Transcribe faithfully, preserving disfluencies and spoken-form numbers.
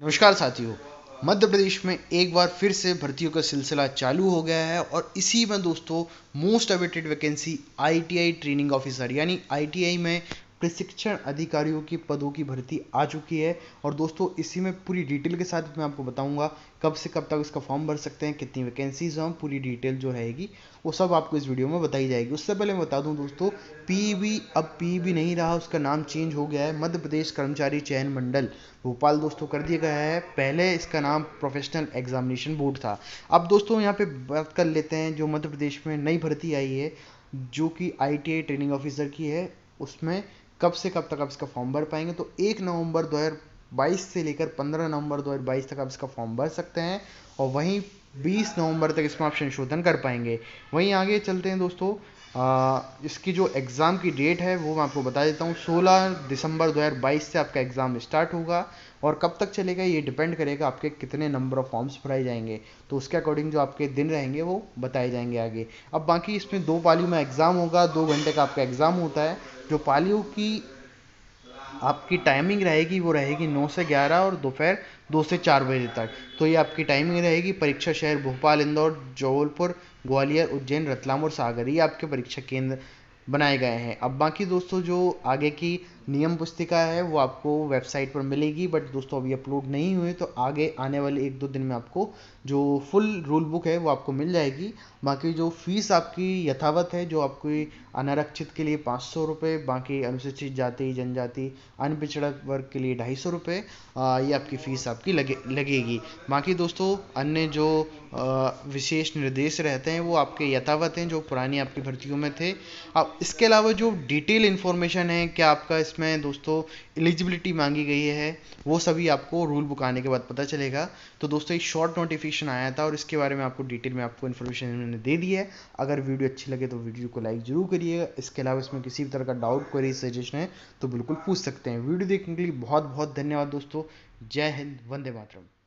नमस्कार साथियों। मध्य प्रदेश में एक बार फिर से भर्तियों का सिलसिला चालू हो गया है और इसी में दोस्तों most awaited vacancy ITI training officer यानी आईटीआई में प्रशिक्षण अधिकारियों की पदों की भर्ती आ चुकी है। और दोस्तों इसी में पूरी डिटेल के साथ मैं आपको बताऊंगा कब से कब तक इसका फॉर्म भर सकते हैं, कितनी वैकेंसीज हैं, पूरी डिटेल जो रहेगी वो सब आपको इस वीडियो में बताई जाएगी। उससे पहले मैं बता दूं दोस्तों, पीईबी अब पीईबी नहीं रहा, उसका नाम चेंज हो गया है। मध्य प्रदेश कर्मचारी चयन मंडल भोपाल दोस्तों कर दिया गया है। पहले इसका नाम प्रोफेशनल एग्जामिनेशन बोर्ड था। अब दोस्तों यहाँ पे बात कर लेते हैं जो मध्य प्रदेश में नई भर्ती आई है जो कि आईटीआई ट्रेनिंग ऑफिसर की है, उसमें कब से कब तक आप इसका फॉर्म भर पाएंगे। तो एक नवंबर दो हज़ार बाईस से लेकर पंद्रह नवंबर दो हज़ार बाईस तक आप इसका फॉर्म भर सकते हैं और वहीं बीस नवंबर तक इसमें आप संशोधन कर पाएंगे। वहीं आगे चलते हैं दोस्तों, आ, इसकी जो एग्ज़ाम की डेट है वो मैं आपको बता देता हूँ। सोलह दिसंबर दो हज़ार बाईस से आपका एग्ज़ाम स्टार्ट होगा और कब तक चलेगा ये डिपेंड करेगा आपके कितने नंबर ऑफ फॉर्म्स भराए जाएंगे, तो उसके अकॉर्डिंग जो आपके दिन रहेंगे वो बताए जाएंगे आगे। अब बाकी इसमें दो पालियों में एग्ज़ाम होगा, दो घंटे का आपका एग्ज़ाम होता है। जो पालियों की आपकी टाइमिंग रहेगी वो रहेगी नौ से ग्यारह और दोपहर दो से चार बजे तक। तो ये आपकी टाइमिंग रहेगी। परीक्षा शहर भोपाल, इंदौर, जबलपुर, ग्वालियर, उज्जैन, रतलाम और सागर, ये आपके परीक्षा केंद्र बनाए गए हैं। अब बाकी दोस्तों जो आगे की नियम पुस्तिका है वो आपको वेबसाइट पर मिलेगी, बट दोस्तों अभी अपलोड नहीं हुए, तो आगे आने वाले एक दो दिन में आपको जो फुल रूल बुक है वो आपको मिल जाएगी। बाकी जो फीस आपकी यथावत है, जो आपकी अनारक्षित के लिए पाँच सौ रुपये, बाकी अनुसूचित जाति जनजाति अनपिछड़ा वर्ग के लिए ढाई सौ रुपये, ये आपकी फ़ीस आपकी लगे लगेगी। बाकी दोस्तों अन्य जो आ, विशेष निर्देश रहते हैं वो आपके यथावत हैं जो पुरानी आपकी भर्तियों में थे। अब इसके अलावा जो डिटेल इन्फॉर्मेशन है क्या आपका इसमें दोस्तों एलिजिबिलिटी मांगी गई है वो सभी आपको रूल बुक आने के बाद पता चलेगा। तो दोस्तों एक शॉर्ट नोटिफिकेशन आया था और इसके बारे में आपको डिटेल में आपको इन्फॉर्मेशन मैंने दे दी है। अगर वीडियो अच्छी लगे तो वीडियो को लाइक जरूर करिएगा। इसके अलावा इसमें किसी भी तरह का डाउट, क्वेरी, सजेशन है तो बिल्कुल पूछ सकते हैं। वीडियो देखने के लिए बहुत बहुत धन्यवाद दोस्तों। जय हिंद, वंदे मातरम।